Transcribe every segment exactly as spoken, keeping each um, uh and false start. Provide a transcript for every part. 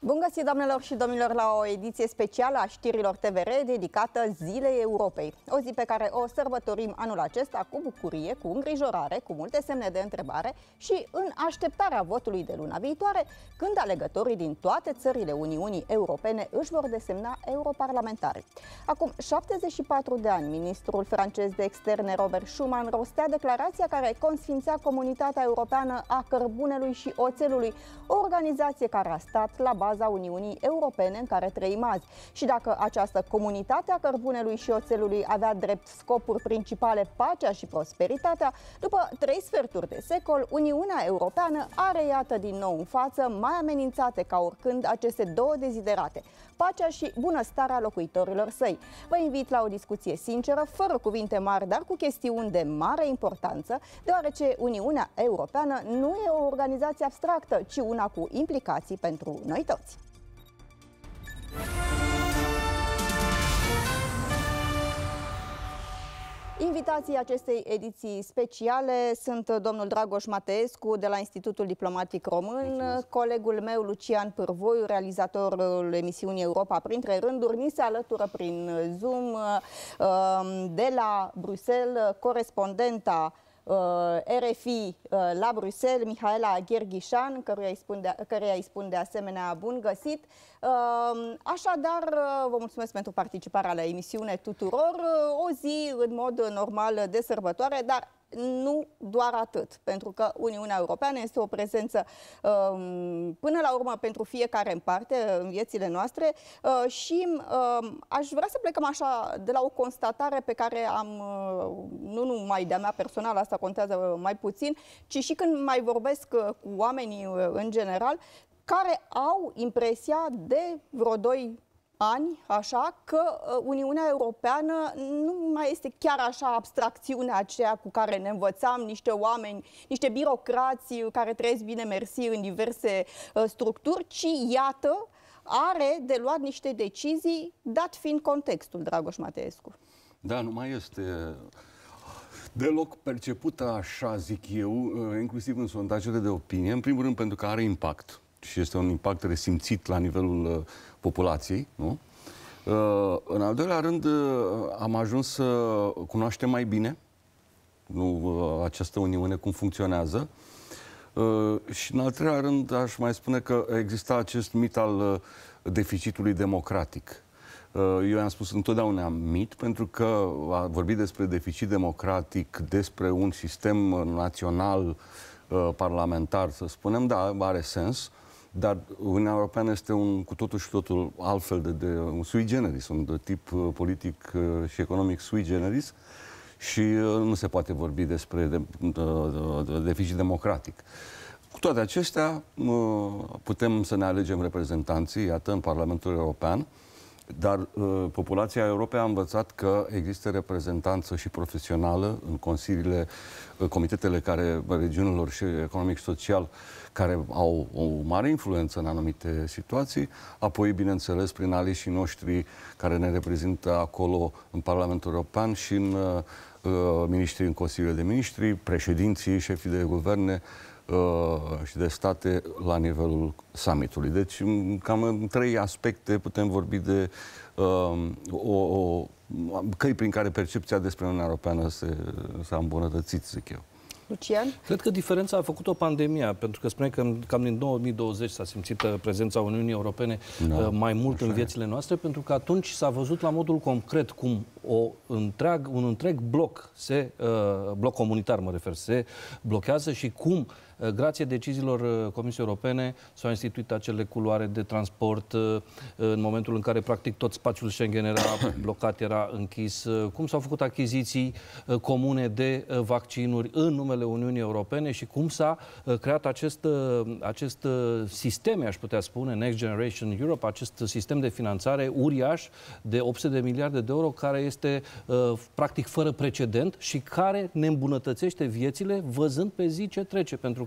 Bun găsit, doamnelor și domnilor, la o ediție specială a știrilor T V R dedicată Zilei Europei. O zi pe care o sărbătorim anul acesta cu bucurie, cu îngrijorare, cu multe semne de întrebare și în așteptarea votului de luna viitoare, când alegătorii din toate țările Uniunii Europene își vor desemna europarlamentari. Acum șaptezeci și patru de ani, ministrul francez de externe Robert Schuman rostea declarația care consfințea Comunitatea Europeană a Cărbunelui și Oțelului, o organizație care a stat la bază a Uniunii Europene în care trăim azi. Și dacă această comunitate a cărbunelui și oțelului avea drept scopuri principale pacea și prosperitatea, după trei sferturi de secol, Uniunea Europeană are iată din nou în față, mai amenințate ca oricând, aceste două deziderate: pacea și bunăstarea locuitorilor săi. Vă invit la o discuție sinceră, fără cuvinte mari, dar cu chestiuni de mare importanță, deoarece Uniunea Europeană nu e o organizație abstractă, ci una cu implicații pentru noi toți. Invitații acestei ediții speciale sunt domnul Dragoș Mateescu de la Institutul Diplomatic Român, Mulțumesc. Colegul meu Lucian Pârvoiu, realizatorul emisiunii Europa Printre Rânduri, ni se alătură prin Zoom de la Bruxelles corespondenta R F I la Bruxelles, Mihaela Gherghișan, căruia îi spun de, căruia îi spun de asemenea bun găsit. Așadar, vă mulțumesc pentru participarea la emisiune tuturor. O zi în mod normal de sărbătoare, dar nu doar atât, pentru că Uniunea Europeană este o prezență până la urmă pentru fiecare în parte în viețile noastre și aș vrea să plecăm așa de la o constatare pe care am, nu numai de-a mea personală, asta contează mai puțin, ci și când mai vorbesc cu oamenii în general, care au impresia de vreo doi ani, așa, că Uniunea Europeană nu mai este chiar așa abstracțiunea aceea cu care ne învățam niște oameni, niște birocrați care trăiesc bine mersi în diverse uh, structuri, ci, iată, are de luat niște decizii, dat fiind contextul, Dragoș Mateescu. Da, nu mai este deloc percepută așa, zic eu, inclusiv în sondajele de opinie, în primul rând pentru că are impact și este un impact resimțit la nivelul uh, populației, nu? Uh, în al doilea rând, uh, am ajuns să cunoaștem mai bine nu, uh, această Uniune, cum funcționează. Uh, și în al treilea rând, aș mai spune că exista acest mit al uh, deficitului democratic. Uh, eu i-am spus întotdeauna mit, pentru că a vorbit despre deficit democratic, despre un sistem național uh, parlamentar, să spunem, da, are sens. Dar Uniunea Europeană este un cu totul și totul altfel de, de un sui generis, un de tip politic și economic sui generis și nu se poate vorbi despre de, de, de deficit democratic. Cu toate acestea, putem să ne alegem reprezentanții, iată, în Parlamentul European, dar uh, populația Europei a învățat că există reprezentanță și profesională în consiliile, uh, comitetele care, regiunilor și economic și social, care au o mare influență în anumite situații, apoi, bineînțeles, prin aleșii noștri care ne reprezintă acolo în Parlamentul European și în uh, miniștrii în Consiliul de Ministri, președinții, șefii de guverne uh, și de state la nivelul summitului. Deci, cam în trei aspecte putem vorbi de uh, o, o căi prin care percepția despre Uniunea Europeană s-a îmbunătățit, zic eu. Lucian? Cred că diferența a făcut-o pandemia, pentru că spune că cam din două mii douăzeci s-a simțit prezența Uniunii Europene da, mai mult în viețile noastre, pentru că atunci s-a văzut la modul concret cum o întreag, un întreg bloc, se, uh, bloc comunitar mă refer, se blochează și cum, uh, grație deciziilor Comisiei Europene, s-au instituit acele culoare de transport uh, în momentul în care practic tot spațiul Schengen era blocat, era închis, uh, cum s-au făcut achiziții uh, comune de uh, vaccinuri în numele Uniunii Europene și cum s-a uh, creat acest, uh, acest uh, sistem, aș putea spune, Next Generation Europe, acest sistem de finanțare uriaș de opt sute de miliarde de euro, care este uh, practic fără precedent și care ne îmbunătățește viețile văzând pe zi ce trece, pentru că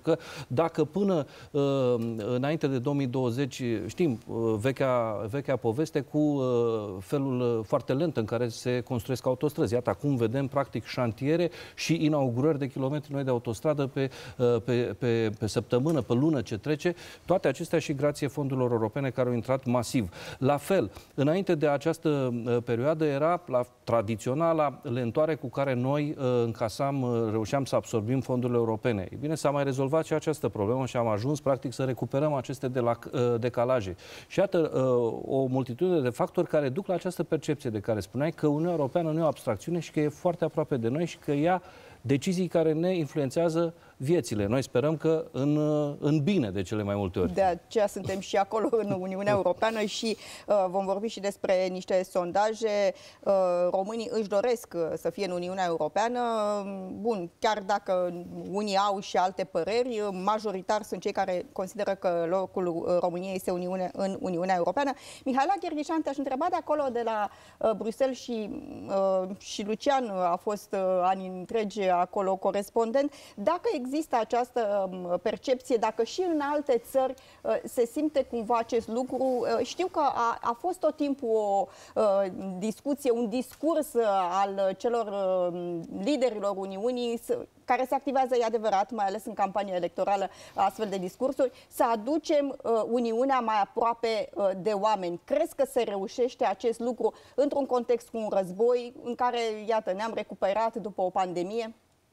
că dacă până uh, înainte de două mii douăzeci, știm, uh, vechea, vechea poveste cu uh, felul foarte lent în care se construiesc autostrăzi. Iată, acum vedem practic șantiere și inaugurări de kilometri noi de autostradă pe, uh, pe, pe, pe săptămână, pe lună ce trece. Toate acestea și grație fondurilor europene care au intrat masiv. La fel, înainte de această uh, perioadă era la tradiționala lentoare cu care noi uh, încasam, uh, reușeam să absorbim fondurile europene. E bine, s-a mai rezolvat și această problemă și am ajuns practic să recuperăm aceste de la, uh, decalaje. Și iată uh, o multitudine de factori care duc la această percepție de care spuneai că Uniunea Europeană nu e o abstracțiune și că e foarte aproape de noi și că ia decizii care ne influențează viețile. Noi sperăm că în, în bine de cele mai multe ori. De aceea suntem și acolo în Uniunea Europeană și uh, vom vorbi și despre niște sondaje. Uh, românii își doresc să fie în Uniunea Europeană. Bun, chiar dacă unii au și alte păreri, majoritar sunt cei care consideră că locul României este Uniune, în Uniunea Europeană. Mihaela Gherghișan, te-aș întreba de acolo, de la uh, Bruxelles și, uh, și Lucian a fost uh, ani întregi acolo corespondent, dacă există această percepție, dacă și în alte țări se simte cumva acest lucru. Știu că a, a fost tot timpul o discuție, un discurs al celor liderilor Uniunii care se activează, e adevărat, mai ales în campania electorală, astfel de discursuri, să aducem Uniunea mai aproape de oameni. Crezi că se reușește acest lucru într-un context cu un război în care, iată, ne-am recuperat după o pandemie?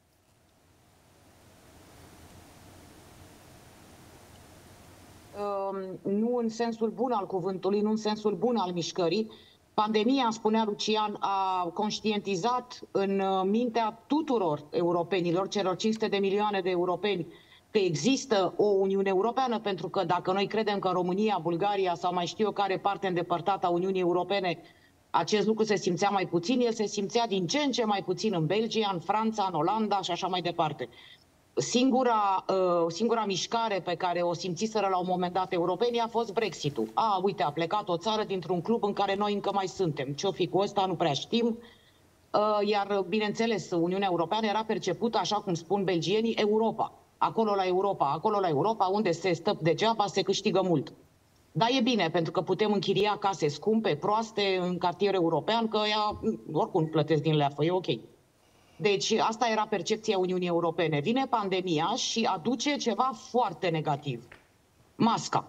Nu în sensul bun al cuvântului, nu în sensul bun al mișcării. Pandemia, spunea Lucian, a conștientizat în mintea tuturor europenilor, celor cinci sute de milioane de europeni, că există o Uniune Europeană, pentru că dacă noi credem că România, Bulgaria sau mai știu eu care parte îndepărtată a Uniunii Europene, acest lucru se simțea mai puțin, el se simțea din ce în ce mai puțin în Belgia, în Franța, în Olanda și așa mai departe. Singura, uh, singura mișcare pe care o simțiseră la un moment dat europenii a fost Brexit-ul. A, uite, a plecat o țară dintr-un club în care noi încă mai suntem. Ce-o fi cu ăsta, nu prea știm. Uh, iar, bineînțeles, Uniunea Europeană era percepută, așa cum spun belgienii, Europa. Acolo la Europa, acolo la Europa, unde se stă degeaba, se câștigă mult. Dar e bine, pentru că putem închiria case scumpe, proaste, în cartier european, că ea, oricum plătesc din leafă, e ok. Deci asta era percepția Uniunii Europene. Vine pandemia și aduce ceva foarte negativ. Masca.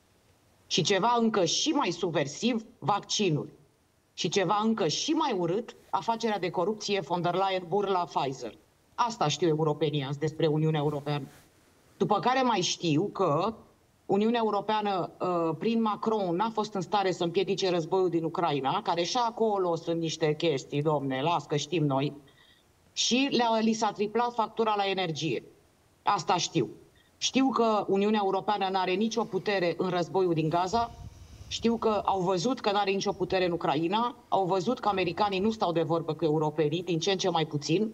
Și ceva încă și mai subversiv, vaccinul. Și ceva încă și mai urât, afacerea de corupție von der Leyen-Burla Pfizer. Asta știu europenii azi despre Uniunea Europeană. După care mai știu că Uniunea Europeană, prin Macron, n-a fost în stare să împiedice războiul din Ucraina, care și acolo sunt niște chestii, domne, las că știm noi, și li s-a triplat factura la energie. Asta știu. Știu că Uniunea Europeană nu are nicio putere în războiul din Gaza, știu că au văzut că nu are nicio putere în Ucraina, au văzut că americanii nu stau de vorbă cu europenii, din ce în ce mai puțin,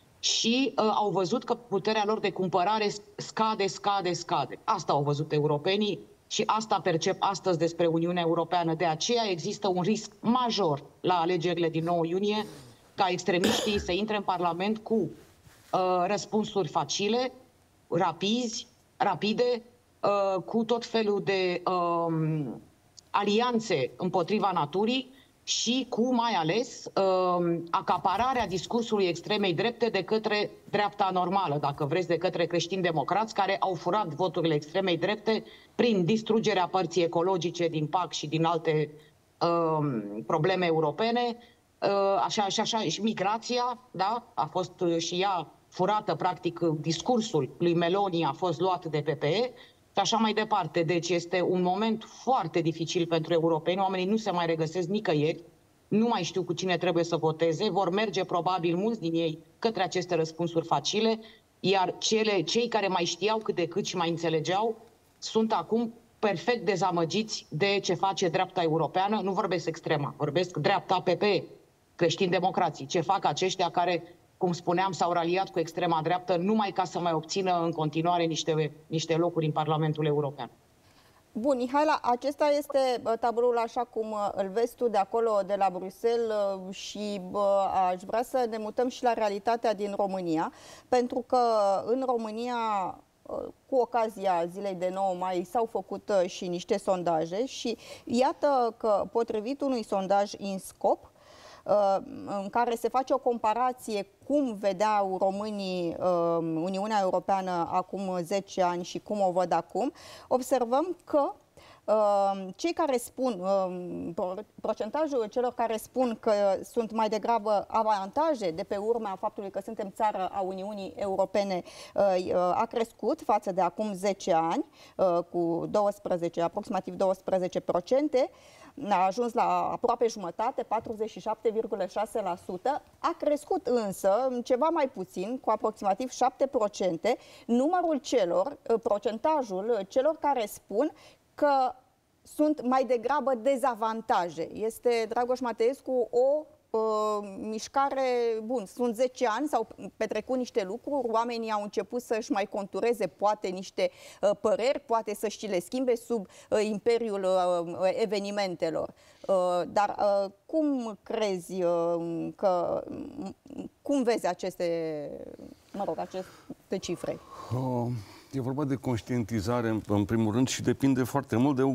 și uh, au văzut că puterea lor de cumpărare scade, scade, scade. Asta au văzut europenii și asta percep astăzi despre Uniunea Europeană. De aceea există un risc major la alegerile din nouă iunie, ca extremiștii să intre în Parlament cu uh, răspunsuri facile, rapizi, rapide, uh, cu tot felul de uh, alianțe împotriva naturii și cu, mai ales, uh, acapararea discursului extremei drepte de către dreapta normală, dacă vreți, de către creștini-democrați, care au furat voturile extremei drepte prin distrugerea părții ecologice din P A C și din alte uh, probleme europene. Așa, așa, așa, și migrația, da, a fost și ea furată, practic, discursul lui Meloni a fost luat de P P E și așa mai departe. Deci este un moment foarte dificil pentru europeni, oamenii nu se mai regăsesc nicăieri, nu mai știu cu cine trebuie să voteze, vor merge probabil mulți din ei către aceste răspunsuri facile, iar cele, cei care mai știau cât de cât și mai înțelegeau sunt acum perfect dezamăgiți de ce face dreapta europeană, nu vorbesc extrema, vorbesc dreapta P P E, creștini-democrații, ce fac aceștia care, cum spuneam, s-au raliat cu extrema dreaptă numai ca să mai obțină în continuare niște, niște locuri în Parlamentul European. Bun, Mihaela, acesta este tabloul așa cum îl vezi tu de acolo, de la Bruxelles, și bă, aș vrea să ne mutăm și la realitatea din România, pentru că în România cu ocazia zilei de nouă mai s-au făcut și niște sondaje și iată că, potrivit unui sondaj INSCOP, în care se face o comparație cum vedeau românii Uniunea Europeană acum zece ani și cum o văd acum, observăm că cei care spun, procentajul celor care spun că sunt mai degrabă avantaje de pe urma faptului că suntem țară a Uniunii Europene a crescut față de acum zece ani cu doisprezece, aproximativ douăsprezece la sută, a ajuns la aproape jumătate, patruzeci și șapte virgulă șase la sută, a crescut însă ceva mai puțin, cu aproximativ șapte la sută, numărul celor, procentajul celor care spun că sunt mai degrabă dezavantaje. Este, Dragoș Mateescu, o uh, mișcare, bun, sunt zece ani, s-au petrecut niște lucruri, oamenii au început să-și mai contureze poate niște uh, păreri, poate să-și le schimbe sub uh, imperiul uh, evenimentelor. Uh, dar uh, cum crezi uh, că, cum vezi aceste, mă rog, aceste cifre? Uh. E vorba de conștientizare, în primul rând, și depinde foarte mult de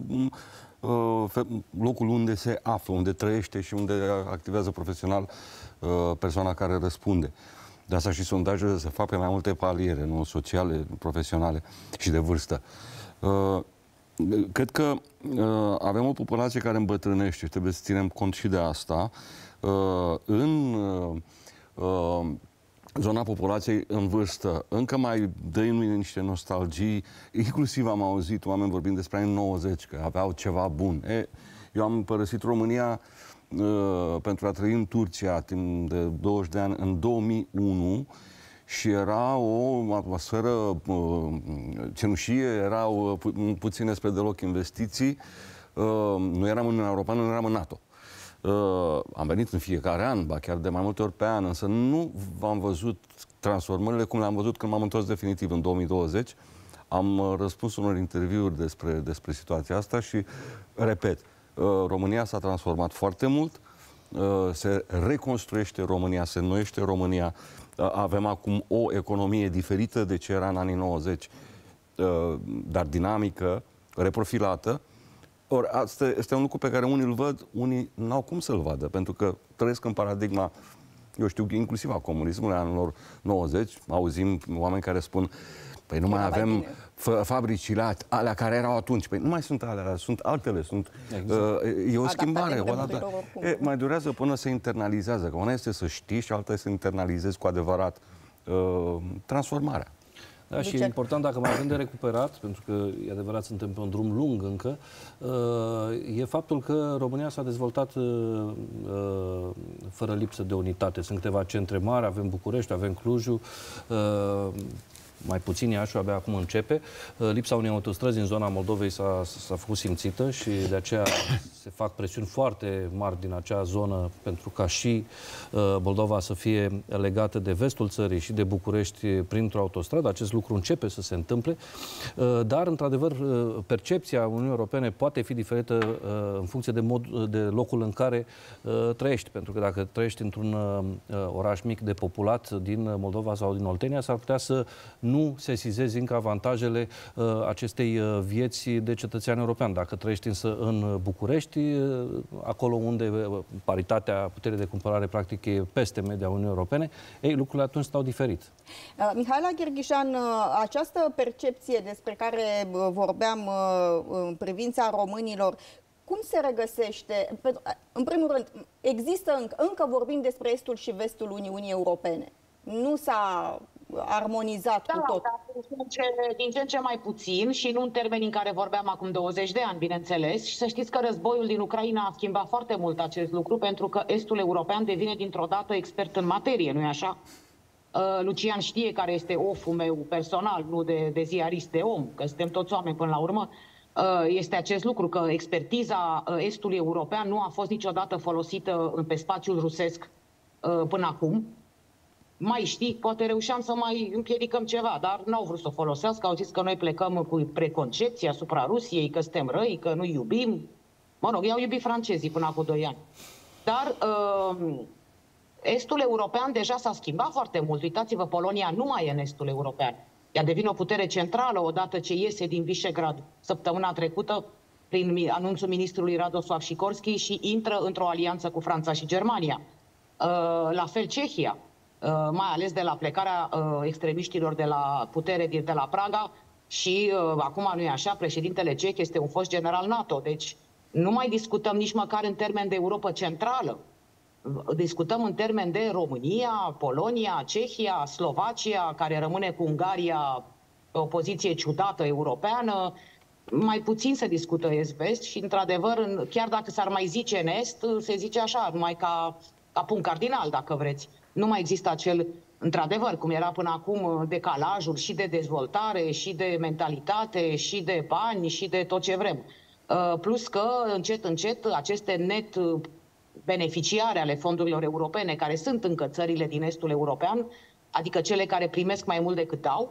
uh, locul unde se află, unde trăiește și unde activează profesional uh, persoana care răspunde. De asta și sondajele se fac pe mai multe paliere, nu sociale, profesionale și de vârstă. Uh, cred că uh, avem o populație care îmbătrânește și trebuie să ținem cont și de asta. Uh, în uh, uh, zona populației în vârstă încă mai dăinuie niște nostalgii. Inclusiv am auzit oameni vorbind despre anii nouăzeci, că aveau ceva bun. E, eu am părăsit România uh, pentru a trăi în Turcia timp de douăzeci de ani în două mii unu și era o atmosferă uh, cenușie, erau pu puține spre deloc investiții. Uh, nu eram în Uniunea Europeană, nu eram în NATO. Uh, am venit în fiecare an, ba chiar de mai multe ori pe an, însă nu am văzut transformările cum le-am văzut când m-am întors definitiv în două mii douăzeci. Am uh, răspuns unor interviuri despre, despre situația asta și, repet, uh, România s-a transformat foarte mult, uh, se reconstruiește România, se înnoiește România, uh, avem acum o economie diferită de ce era în anii nouăzeci, uh, dar dinamică, reprofilată. Ori asta este un lucru pe care unii îl văd, unii n-au cum să-l vadă, pentru că trăiesc în paradigma, eu știu, inclusiv a comunismului anilor nouăzeci, auzim oameni care spun, păi nu mai avem fabricile alea care erau atunci. Păi nu mai sunt alea, sunt altele, sunt, exact. uh, e o schimbare. O dată, e, mai durează până se internalizează, că una este să știi și alta este să internalizezi cu adevărat uh, transformarea. Da, și e important, dacă mai avem de recuperat, pentru că, e adevărat, suntem pe un drum lung încă, e faptul că România s-a dezvoltat fără lipsă de unitate. Sunt câteva centre mari, avem București, avem Clujul, mai puțin Iașu, abia acum începe. Lipsa unei autostrăzi în zona Moldovei s-a făcut simțită și de aceea se fac presiuni foarte mari din acea zonă pentru ca și Moldova să fie legată de vestul țării și de București printr-o autostradă. Acest lucru începe să se întâmple, dar, într-adevăr, percepția Uniunii Europene poate fi diferită în funcție de, mod, de locul în care trăiești. Pentru că dacă trăiești într-un oraș mic depopulat din Moldova sau din Oltenia, s-ar putea să nu sesizezi încă avantajele uh, acestei uh, vieți de cetățean european. Dacă trăiești însă în București, uh, acolo unde uh, paritatea puterii de cumpărare practic e peste media Uniunii Europene, ei, lucrurile atunci stau diferit. Uh, Mihaela Gherghișan, uh, această percepție despre care uh, vorbeam uh, în privința românilor, cum se regăsește? Pentru, uh, în primul rând, există încă, încă vorbim despre estul și vestul Uniunii Europene. Nu s-a armonizat da, cu tot. Da, din ce, din ce în ce mai puțin și nu în termeni în care vorbeam acum douăzeci de ani, bineînțeles. Și să știți că războiul din Ucraina a schimbat foarte mult acest lucru, pentru că estul european devine dintr-o dată expert în materie, nu-i așa? Uh, Lucian știe care este oful meu personal, nu de, de ziarist, de om, că suntem toți oameni până la urmă. Uh, este acest lucru, că expertiza estului european nu a fost niciodată folosită pe spațiul rusesc uh, până acum. Mai știi, poate reușeam să mai împiedicăm ceva, dar n-au vrut să o folosească, au zis că noi plecăm cu preconcepții asupra Rusiei, că suntem răi, că nu iubim. Mă rog, i-au iubit francezii până acum doi ani. Dar uh, estul european deja s-a schimbat foarte mult. Uitați-vă, Polonia nu mai e în estul european. Ea devine o putere centrală odată ce iese din Visegrad săptămâna trecută prin anunțul ministrului Radoslav Sikorski și intră într-o alianță cu Franța și Germania. La fel Cehia, mai ales de la plecarea extremiștilor de la putere de la Praga și acum nu e așa, președintele ceh este un fost general NATO, deci nu mai discutăm nici măcar în termen de Europa Centrală. Discutăm în termen de România, Polonia, Cehia, Slovacia, care rămâne cu Ungaria o poziție ciudată europeană. Mai puțin se discută est-vest și, într-adevăr, chiar dacă s-ar mai zice în est, se zice așa, numai ca, ca punct cardinal, dacă vreți. Nu mai există acel, într-adevăr, cum era până acum, decalajul și de dezvoltare, și de mentalitate, și de bani, și de tot ce vrem. Plus că, încet, încet, aceste net beneficiare ale fondurilor europene, care sunt încă țările din estul european, adică cele care primesc mai mult decât dau,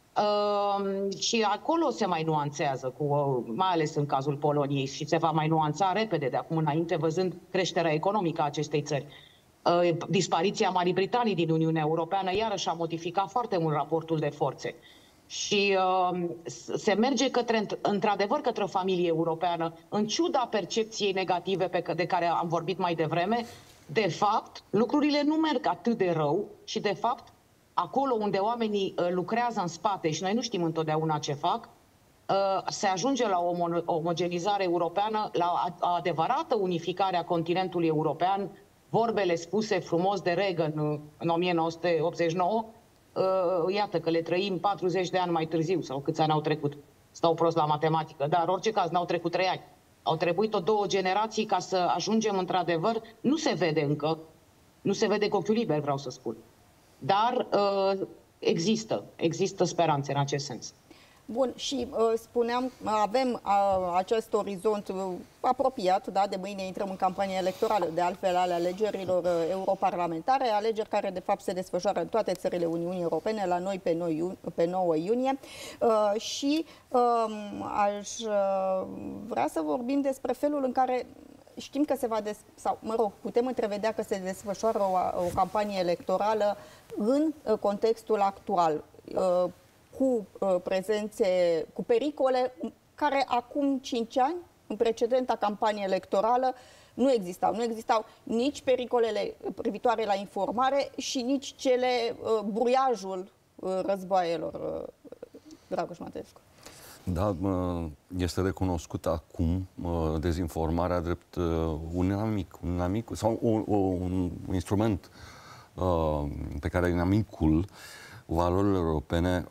uh, și acolo se mai nuanțează, cu, uh, mai ales în cazul Poloniei, și se va mai nuanța repede de acum înainte, văzând creșterea economică a acestei țări. Uh, dispariția Marii Britanii din Uniunea Europeană iarăși a modificat foarte mult raportul de forțe. Și uh, se merge către, într-adevăr, către o familie europeană, în ciuda percepției negative pe de care am vorbit mai devreme. De fapt, lucrurile nu merg atât de rău și, de fapt, acolo unde oamenii uh, lucrează în spate și noi nu știm întotdeauna ce fac, uh, se ajunge la o omogenizare europeană, la o adevărată unificare a continentului european, vorbele spuse frumos de Reagan uh, în o mie nouă sute optzeci și nouă, Uh, iată că le trăim patruzeci de ani mai târziu, sau câți ani au trecut. Stau prost la matematică, dar în orice caz n-au trecut trei ani. Au trebuit o două generații ca să ajungem într-adevăr, nu se vede încă, nu se vede cu ochiul liber, vreau să spun. Dar uh, există, există speranțe în acest sens. Bun, și uh, spuneam, avem uh, acest orizont uh, apropiat, da, de mâine intrăm în campanie electorală, de altfel ale alegerilor uh, europarlamentare, alegeri care de fapt se desfășoară în toate țările Uniunii Europene, la noi pe, noi, pe nouă iunie. Uh, și uh, aș uh, vrea să vorbim despre felul în care știm că se va, des sau mă rog, putem întrevedea că se desfășoară o, o campanie electorală în uh, contextul actual. Uh, cu uh, prezențe, cu pericole care acum cinci ani, în precedenta campanie electorală, nu existau. Nu existau nici pericolele privitoare la informare și nici cele, uh, bruiajul uh, războaielor. Uh, Dragoș Mateescu. Da, este recunoscut acum dezinformarea drept un inamic, un inamic sau un, un instrument pe care inamicul valorile europene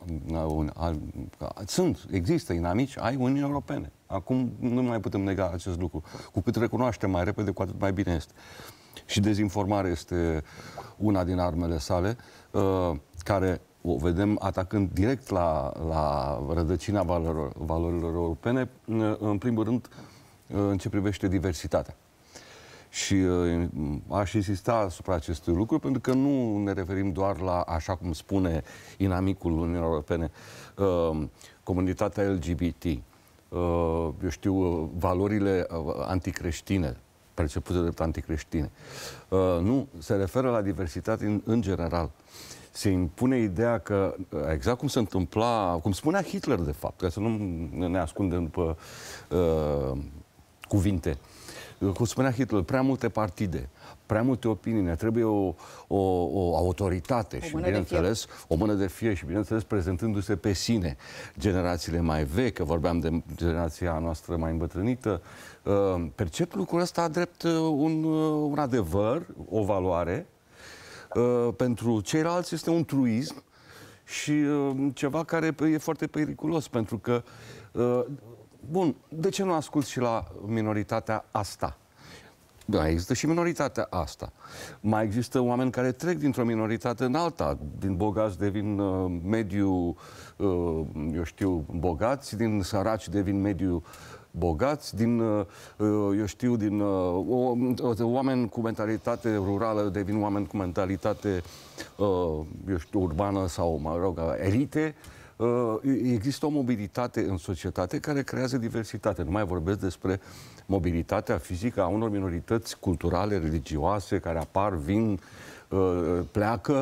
sunt, există inamici ai Uniunii Europene. Acum nu mai putem nega acest lucru. Cu cât recunoaștem mai repede, cu atât mai bine este. Și dezinformarea este una din armele sale, care o vedem atacând direct la, la rădăcina valorilor, valorilor europene, în primul rând în ce privește diversitatea. Și uh, aș insista asupra acestui lucru, pentru că nu ne referim doar la, așa cum spune inamicul Uniunii Europene, uh, comunitatea L G B T, uh, eu știu, uh, valorile uh, anticreștine, percepute drept anticreștine. Uh, nu, se referă la diversitate în, în general. Se impune ideea că, exact cum se întâmpla, cum spunea Hitler, de fapt, ca să nu ne ascundem după uh, cuvinte, cum spunea Hitler, prea multe partide, prea multe opinii, ne trebuie o, o, o autoritate o și, bineînțeles, o mână de fier și, bineînțeles, prezentându-se pe sine generațiile mai vechi, că vorbeam de generația noastră mai îmbătrânită, uh, percep lucrul ăsta drept un, un adevăr, o valoare. Uh, pentru ceilalți este un truism și uh, ceva care e foarte periculos, pentru că uh, bun, de ce nu ascult și la minoritatea asta? Da, există și minoritatea asta. Mai există oameni care trec dintr-o minoritate în alta. Din bogați devin uh, mediu, uh, eu știu, bogați, din săraci devin mediu bogați, din, uh, eu știu, din uh, oameni cu mentalitate rurală devin oameni cu mentalitate, uh, eu știu, urbană sau, mă rog, elite. Există o mobilitate în societate care creează diversitate. Nu mai vorbesc despre mobilitatea fizică a unor minorități culturale, religioase, care apar, vin, pleacă,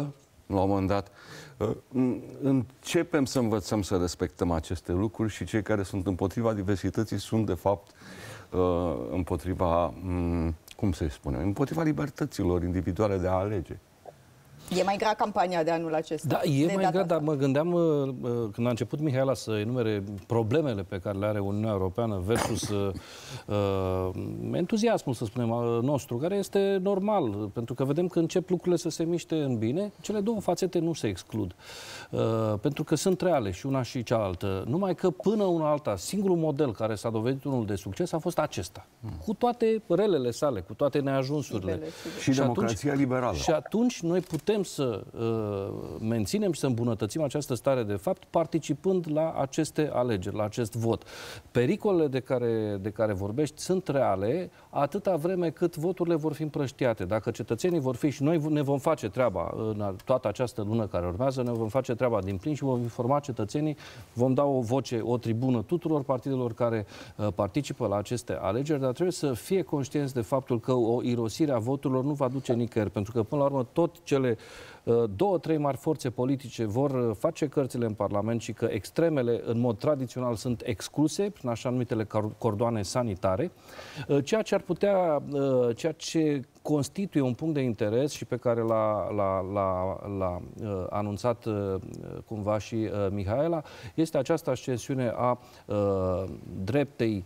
la un moment dat. Începem să învățăm să respectăm aceste lucruri și cei care sunt împotriva diversității sunt, de fapt, împotriva, cum se spune, împotriva libertăților individuale de a alege. E mai grea campania de anul acesta. Da, e mai grea, dar mă gândeam, când a început Mihaela să enumere problemele pe care le are Uniunea Europeană versus uh, entuziasmul, să spunem, nostru, care este normal, pentru că vedem că încep lucrurile să se miște în bine, cele două fațete nu se exclud. Uh, pentru că sunt reale și una și cealaltă. Numai că până una alta, singurul model care s-a dovedit unul de succes a fost acesta. Hmm. Cu toate relele sale, cu toate neajunsurile. Libele, și, și democrația atunci, liberală. Și atunci noi putem să uh, menținem și să îmbunătățim această stare de fapt participând la aceste alegeri, la acest vot. Pericolele de care, de care vorbești sunt reale atâta vreme cât voturile vor fi împrăștiate. Dacă cetățenii vor fi și noi ne vom face treaba în toată această lună care urmează, ne vom face treaba din plin și vom informa cetățenii, vom da o voce, o tribună tuturor partidelor care uh, participă la aceste alegeri, dar trebuie să fie conștienți de faptul că o irosire a voturilor nu va duce nicăieri, pentru că până la urmă tot cele două, trei mari forțe politice vor face cărțile în Parlament și că extremele, în mod tradițional, sunt excluse prin așa numitele cordoane sanitare, ceea ce ar putea, ceea ce constituie un punct de interes și pe care l-a anunțat cumva și Mihaela, este această ascensiune a dreptei,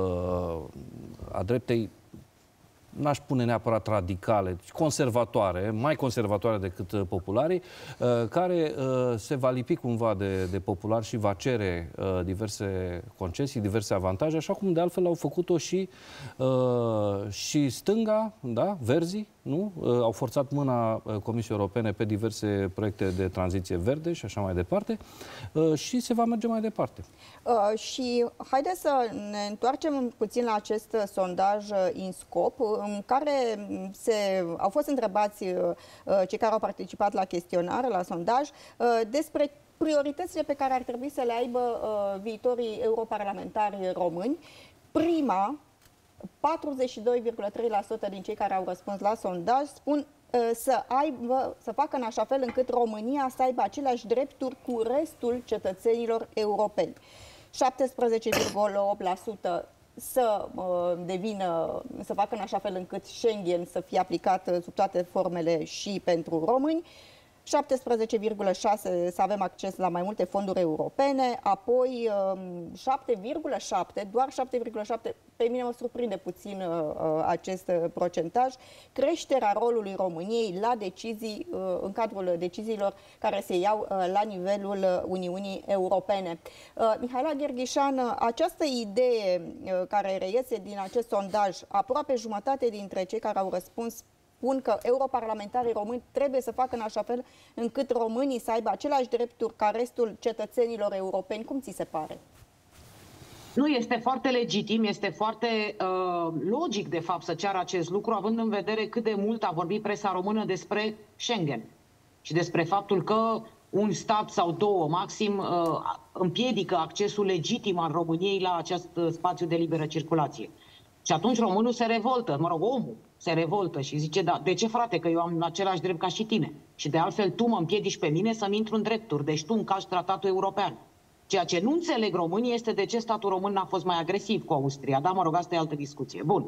a dreptei n-aș pune neapărat radicale, conservatoare, mai conservatoare decât popularii, care se va lipi cumva de, de populari și va cere diverse concesii, diverse avantaje, așa cum de altfel au făcut-o și, și stânga, da, verzii, nu? Au forțat mâna Comisiei Europene pe diverse proiecte de tranziție verde și așa mai departe și se va merge mai departe. Uh, și haideți să ne întoarcem puțin la acest sondaj INSCOP, în care se, au fost întrebați uh, cei care au participat la chestionare, la sondaj, uh, despre prioritățile pe care ar trebui să le aibă uh, viitorii europarlamentari români. Prima, patruzeci și doi virgulă trei la sută din cei care au răspuns la sondaj spun uh, să, aibă, să facă în așa fel încât România să aibă aceleași drepturi cu restul cetățenilor europeni. șaptesprezece virgulă opt la sută să uh, devină, să facă în așa fel încât Schengen să fie aplicat uh, sub toate formele și pentru români, șaptesprezece virgulă șase la sută să avem acces la mai multe fonduri europene, apoi șapte virgulă șapte, doar șapte virgulă șapte, pe mine mă surprinde puțin uh, acest procentaj, creșterea rolului României la decizii, uh, în cadrul deciziilor care se iau uh, la nivelul Uniunii Europene. Uh, Mihaela Gherghișan, această idee uh, care reiese din acest sondaj, aproape jumătate dintre cei care au răspuns spun că europarlamentarii români trebuie să facă în așa fel încât românii să aibă aceleași drepturi ca restul cetățenilor europeni. Cum ți se pare? Nu, este foarte legitim, este foarte uh, logic, de fapt, să ceară acest lucru, având în vedere cât de mult a vorbit presa română despre Schengen și despre faptul că un stat sau două, maxim, uh, împiedică accesul legitim al României la acest spațiu de liberă circulație. Și atunci românul se revoltă, mă rog, omul se revoltă și zice, da, de ce, frate, că eu am același drept ca și tine? Și de altfel tu mă împiedici pe mine să-mi intru în drepturi, deci tu încalci tratatul european. Ceea ce nu înțeleg românii este de ce statul român n-a fost mai agresiv cu Austria. Da, mă rog, asta e altă discuție. Bun.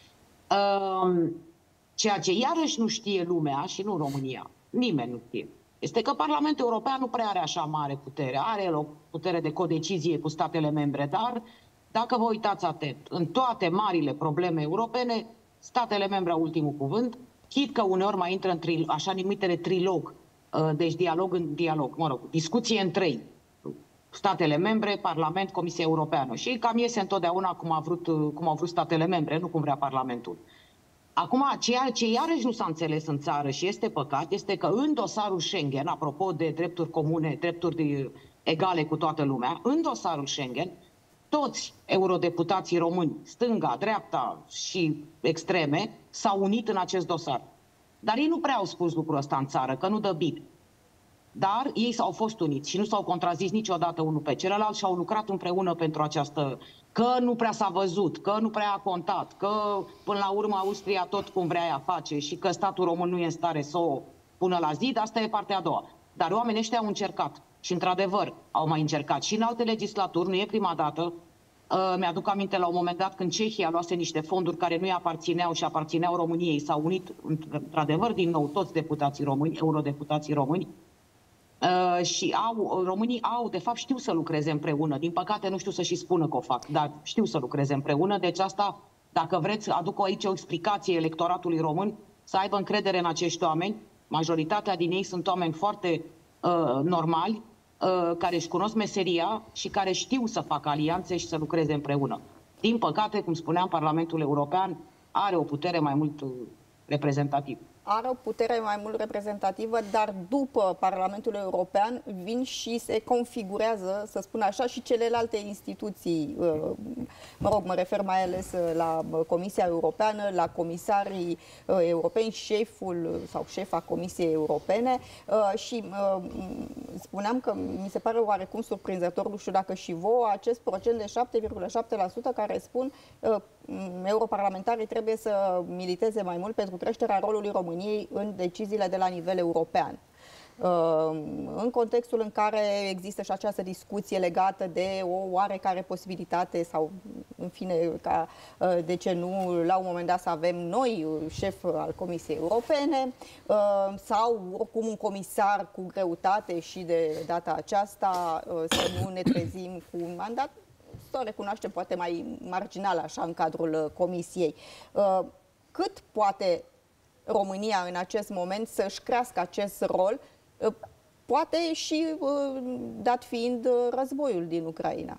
Ceea ce iarăși nu știe lumea, și nu România, nimeni nu știe, este că Parlamentul European nu prea are așa mare putere. Are o putere de codecizie cu statele membre, dar dacă vă uitați atent, în toate marile probleme europene, statele membre au ultimul cuvânt, chit că uneori mai intră în tri, așa numitele trilog, deci dialog în dialog, mă rog, discuție în trei. Statele membre, Parlament, Comisia Europeană. Și cam iese întotdeauna cum, a vrut, cum au vrut statele membre, nu cum vrea Parlamentul. Acum, ceea ce iarăși nu s-a înțeles în țară și este păcat, este că în dosarul Schengen, apropo de drepturi comune, drepturi de, egale cu toată lumea, în dosarul Schengen, toți eurodeputații români, stânga, dreapta și extreme, s-au unit în acest dosar. Dar ei nu prea au spus lucrul ăsta în țară, că nu dă bine. Dar ei s-au fost uniți și nu s-au contrazis niciodată unul pe celălalt și au lucrat împreună pentru această... Că nu prea s-a văzut, că nu prea a contat, că până la urmă Austria tot cum vrea ea face și că statul român nu e în stare să o pună la zid, asta e partea a doua. Dar oamenii ăștia au încercat și, într-adevăr, au mai încercat și în alte legislaturi, nu e prima dată. Uh, mi-aduc aminte la un moment dat când Cehia luase niște fonduri care nu-i aparțineau și aparțineau României, s-au unit, într-adevăr, din nou toți deputații români, eurodeputații români, uh, și au, românii au, de fapt, știu să lucreze împreună. Din păcate, nu știu să și spună că o fac, dar știu să lucreze împreună. Deci asta, dacă vreți, aduc aici o explicație electoratului român, să aibă încredere în acești oameni. Majoritatea din ei sunt oameni foarte uh, normali, uh, care își cunosc meseria și care știu să facă alianțe și să lucreze împreună. Din păcate, cum spuneam, Parlamentul European are o putere mai mult uh, reprezentativă. Are o putere mai mult reprezentativă, dar după Parlamentul European vin și se configurează, să spun așa, și celelalte instituții. Mă rog, mă refer mai ales la Comisia Europeană, la comisarii europeni, șeful sau șefa Comisiei Europene și spuneam că mi se pare oarecum surprinzător, nu știu dacă și vouă, acest procent de șapte virgulă șapte la sută care spun europarlamentarii trebuie să militeze mai mult pentru creșterea rolului României în deciziile de la nivel european. În contextul în care există și această discuție legată de o oarecare posibilitate sau, în fine, ca, de ce nu, la un moment dat să avem noi șef al Comisiei Europene sau oricum un comisar cu greutate și de data aceasta să nu ne trezim cu un mandat, să o recunoaștem, poate mai marginal așa în cadrul Comisiei. Cât poate România în acest moment să-și crească acest rol, poate și dat fiind războiul din Ucraina?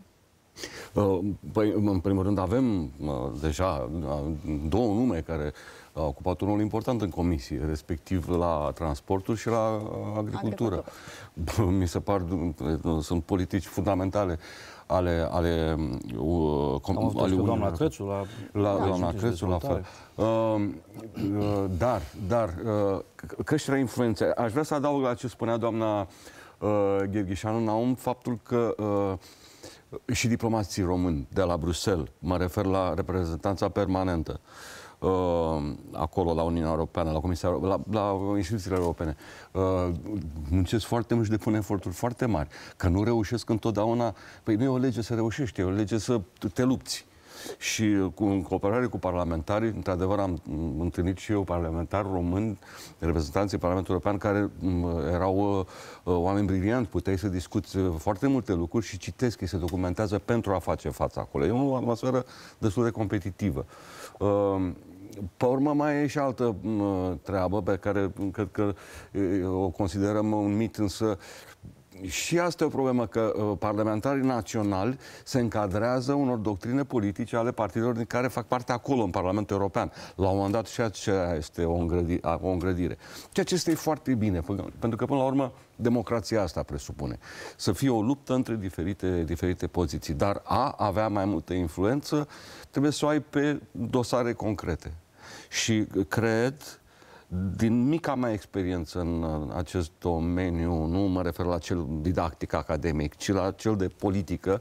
Păi, în primul rând, avem deja două nume care au ocupat un rol important în comisie, respectiv la transporturi și la agricultură. agricultură. Mi se par, sunt politici fundamentale ale ale uh, com, ale doamna Crețu la la da, doamna Crețu la fel. Uh, uh, dar dar uh, creșterea influenței. Aș vrea să adaug la ce spunea doamna uh, Gherghișanu Naum faptul că uh, și diplomații români de la Bruxelles, mă refer la reprezentanța permanentă uh, acolo la Uniunea Europeană, la Comisia, la, la instituțiile europene, uh, muncesc foarte mult și depun eforturi foarte mari, că nu reușesc întotdeauna. Păi nu e o lege să reușești, e o lege să te lupți. Și cu, în cooperare cu parlamentarii, într-adevăr am întâlnit și eu parlamentari români, reprezentanții Parlamentului European, care erau uh, oameni brilianți, puteai să discuți foarte multe lucruri și citesc, ei se documentează pentru a face față acolo. E o atmosferă destul de competitivă. Uh, Pe urmă mai e și altă uh, treabă pe care cred că uh, o considerăm un mit, însă și asta e o problemă, că uh, parlamentarii naționali se încadrează unor doctrine politice ale partidelor din care fac parte acolo, în Parlamentul European. La un moment dat și aceea este o, îngrădi, o îngrădire. Ceea ce este foarte bine, pentru că, până la urmă, democrația asta presupune. Să fie o luptă între diferite, diferite poziții. Dar a avea mai multă influență, trebuie să o ai pe dosare concrete. Și cred, din mica mea experiență în acest domeniu, nu mă refer la cel didactic academic, ci la cel de politică,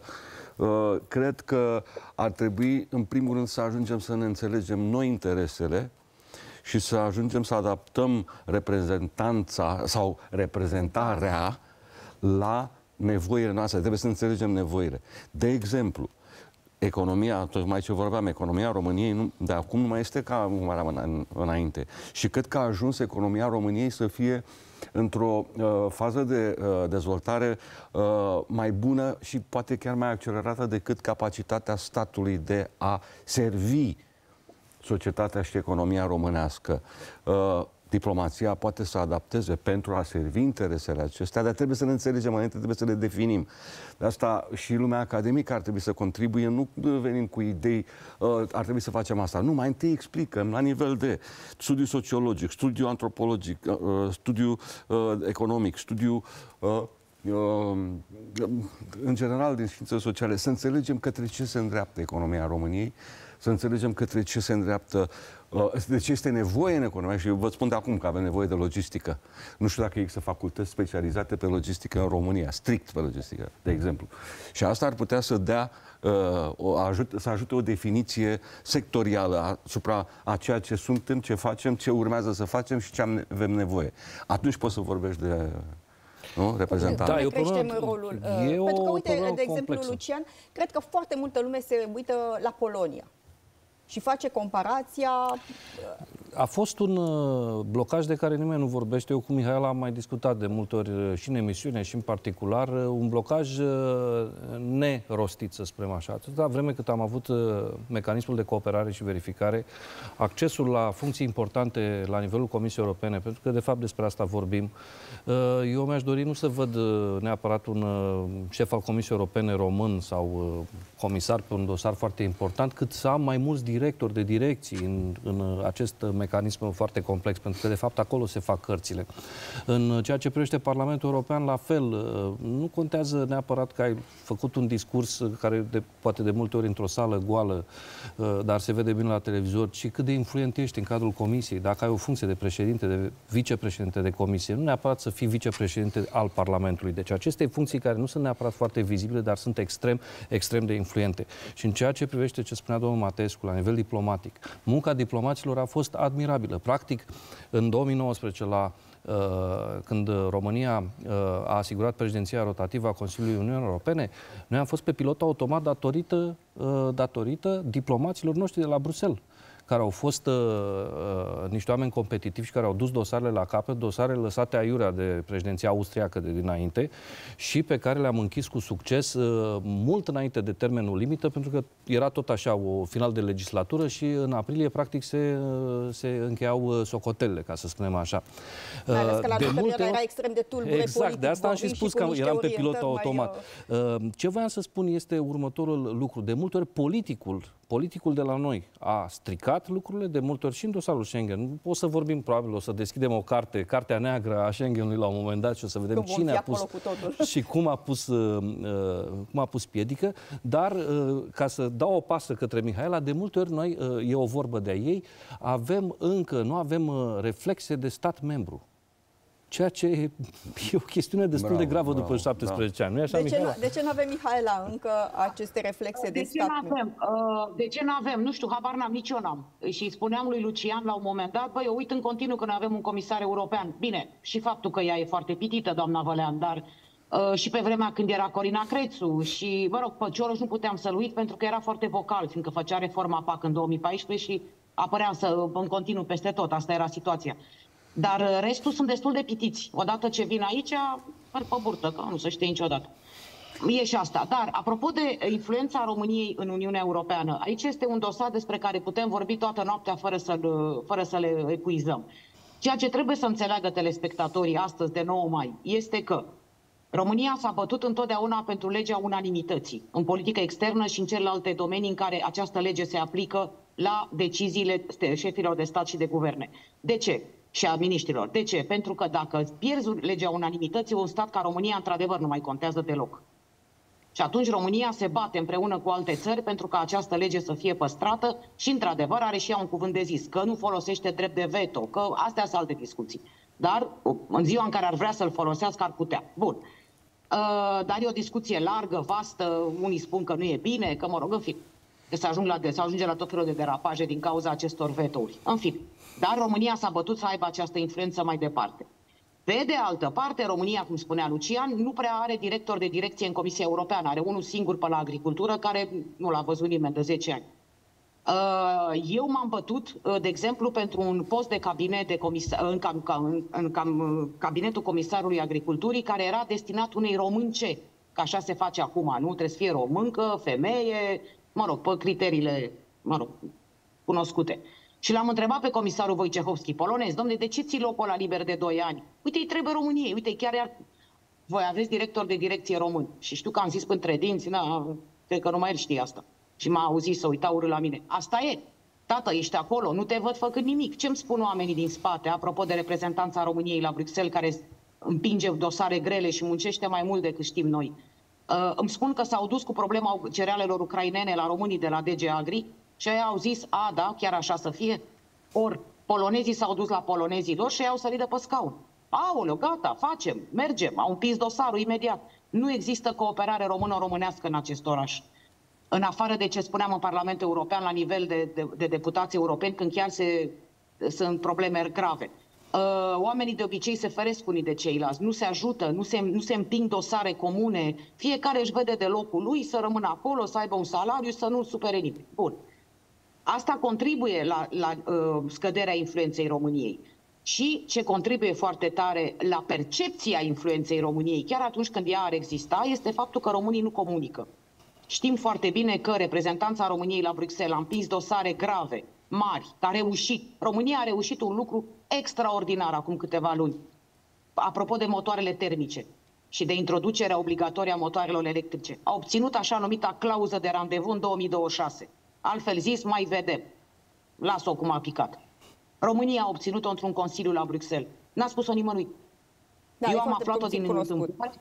cred că ar trebui, în primul rând, să ajungem să ne înțelegem noi interesele și să ajungem să adaptăm reprezentanța sau reprezentarea la nevoile noastre. Trebuie să înțelegem nevoile. De exemplu, economia, tocmai ce vorbeam, economia României nu, de acum nu mai este ca în, înainte. Și cred că a ajuns economia României să fie într-o uh, fază de uh, dezvoltare uh, mai bună și poate chiar mai accelerată decât capacitatea statului de a servi societatea și economia românească. Uh, Diplomația poate să adapteze pentru a servi interesele acestea, dar trebuie să ne înțelegem înainte, trebuie să le definim. De asta și lumea academică ar trebui să contribuie, nu venim cu idei, uh, ar trebui să facem asta. Nu, mai întâi explicăm la nivel de studiu sociologic, studiu antropologic, uh, studiu uh, economic, studiu uh, uh, în general din științele sociale, să înțelegem către ce se îndreaptă economia României, să înțelegem către ce se îndreaptă, de ce este nevoie în economie. Și eu vă spun de acum că avem nevoie de logistică. Nu știu dacă există facultăți specializate pe logistică în România, strict pe logistică, de exemplu. Și asta ar putea să dea, o ajut, să ajute o definiție sectorială asupra a ceea ce suntem, ce facem, ce urmează să facem și ce avem nevoie. Atunci poți să vorbești de... Nu? Reprezentant. Da, creștem rolul. E o Pentru că, uite, de exemplu, complexă. Lucian, cred că foarte multă lume se uită la Polonia și face comparația. A fost un blocaj de care nimeni nu vorbește. Eu cu Mihaela am mai discutat de multe ori și în emisiune și în particular. Un blocaj nerostit, să spunem așa. Atâta vreme cât am avut mecanismul de cooperare și verificare, accesul la funcții importante la nivelul Comisiei Europene, pentru că de fapt despre asta vorbim, eu mi-aș dori nu să văd neapărat un șef al Comisiei Europene român sau comisar pe un dosar foarte important, cât să am mai mulți directori de direcții în, în acest mecanism foarte complex, pentru că de fapt acolo se fac cărțile. În ceea ce privește Parlamentul European, la fel, nu contează neapărat că ai făcut un discurs care de, poate de multe ori într-o sală goală, dar se vede bine la televizor, ci cât de influent ești în cadrul comisiei, dacă ai o funcție de președinte, de vicepreședinte de comisie, nu neapărat să fii vicepreședinte al Parlamentului. Deci aceste funcții care nu sunt neapărat foarte vizibile, dar sunt extrem, extrem de influente. Și în ceea ce privește ce spunea domnul Mateescu la nivel diplomatic, munca diplomaților a fost admirabilă. Practic, în două mii nouăsprezece, la, uh, când România uh, a asigurat președinția rotativă a Consiliului Uniunii Europene, noi am fost pe pilot automat datorită, uh, datorită diplomaților noștri de la Bruxelles, care au fost uh, uh, niște oameni competitivi și care au dus dosarele la capăt, dosare lăsate aiurea de președinția austriacă de dinainte și pe care le-am închis cu succes uh, mult înainte de termenul limită, pentru că era tot așa o final de legislatură și în aprilie practic se, uh, se încheiau uh, socotelele, ca să spunem așa. Mai ales că la de multe era extrem de tulbure exact, politic, de asta am și spus că eram pe pilot automat. Mai, uh... Ce voiam să spun este următorul lucru. De multe ori politicul, politicul de la noi a stricat lucrurile, de multe ori și în dosarul Schengen. O să vorbim, probabil, o să deschidem o carte, cartea neagră a Schengenului la un moment dat și o să vedem Când cine a pus și cum a pus, uh, cum a pus piedică. Dar, uh, ca să dau o pasă către Mihaela, de multe ori noi, uh, e o vorbă de-a ei, avem încă, nu avem uh, reflexe de stat membru. Ceea ce e o chestiune destul bravo, de gravă bravo, după șaptesprezece da. ani. Nu e așa, de, ce de ce nu avem, Mihaela, încă aceste reflexe de, de stat? Avem? De ce nu avem? Nu știu, habar n-am, nici eu n-am. Și spuneam lui Lucian la un moment dat, băi, eu uit în continuu că noi avem un comisar european. Bine, și faptul că ea e foarte pitită, doamna Vălean, dar uh, și pe vremea când era Corina Crețu și, mă rog, pe Cioloș nu puteam să-l uit pentru că era foarte vocal, fiindcă făcea reforma P A C în două mii paisprezece și apărea să, în continuu peste tot. Asta era situația. Dar restul sunt destul de pitiți. Odată ce vin aici, merg pe burtă, că nu se știe niciodată. E și asta. Dar, apropo de influența României în Uniunea Europeană, aici este un dosar despre care putem vorbi toată noaptea fără să, fără să le epuizăm. Ceea ce trebuie să înțeleagă telespectatorii astăzi, de nouă mai, este că România s-a bătut întotdeauna pentru legea unanimității, în politică externă și în celelalte domenii în care această lege se aplică la deciziile șefilor de stat și de guverne. De ce? Și a miniștrilor. De ce? Pentru că dacă pierzi legea unanimității, un stat ca România, într-adevăr, nu mai contează deloc. Și atunci România se bate împreună cu alte țări pentru ca această lege să fie păstrată și, într-adevăr, are și ea un cuvânt de zis, că nu folosește drept de veto, că astea sunt alte discuții. Dar, în ziua în care ar vrea să-l folosească, ar putea. Bun. Dar e o discuție largă, vastă, unii spun că nu e bine, că, mă rog, în fin, că se, ajung la, se ajunge la tot felul de derapaje din cauza acestor vetouri. În fin. Dar România s-a bătut să aibă această influență mai departe. Pe de altă parte, România, cum spunea Lucian, nu prea are director de direcție în Comisia Europeană. Are unul singur pe la agricultură, care nu l-a văzut nimeni de zece ani. Eu m-am bătut, de exemplu, pentru un post de cabinet de comisar, în, cam, în, în cam, cabinetul Comisarului Agriculturii, care era destinat unei românce. Că așa se face acum, nu? Trebuie să fie româncă, femeie, mă rog, pe criteriile, mă rog, cunoscute. Și l-am întrebat pe comisarul Wojciechowski, polonez, dom'le, de ce ții locul la liber de doi ani? Uite, îi trebuie României, uite, chiar iar... Voi aveți director de direcție român. Și știu că am zis între dinți, na, cred că nu mai el știe asta. Și m-a auzit să uita urât la mine. Asta e. Tată, ești acolo, nu te văd făcând nimic. Ce-mi spun oamenii din spate, apropo de reprezentanța României la Bruxelles, care împinge dosare grele și muncește mai mult decât știm noi? Uh, îmi spun că s-au dus cu problema cerealelor ucrainene la românii de la D G Agri Și ei au zis, a, da, chiar așa să fie? Ori polonezii s-au dus la polonezii lor și ei au sărit de pe scaun. Aoleu, gata, facem, mergem, au împins dosarul imediat. Nu există cooperare română-românească în acest oraș. În afară de ce spuneam în Parlamentul European la nivel de, de, de deputați europeni, când chiar se, sunt probleme grave. Oamenii de obicei se feresc unii de ceilalți, nu se ajută, nu se, nu se împing dosare comune, fiecare își vede de locul lui, să rămână acolo, să aibă un salariu, să nu supere nimeni. Bun. Asta contribuie la, la uh, scăderea influenței României. Și ce contribuie foarte tare la percepția influenței României, chiar atunci când ea ar exista, este faptul că românii nu comunică. Știm foarte bine că reprezentanța României la Bruxelles a împins dosare grave, mari, a reușit. România a reușit un lucru extraordinar acum câteva luni. Apropo de motoarele termice și de introducerea obligatorie a motoarelor electrice. A obținut așa numita clauză de randevu în două mii douăzeci și șase. Altfel zis, mai vedem. Las-o cum a picat. România a obținut-o într-un consiliu la Bruxelles. N-a spus-o nimănui. Da, eu am aflat-o din întâmplare.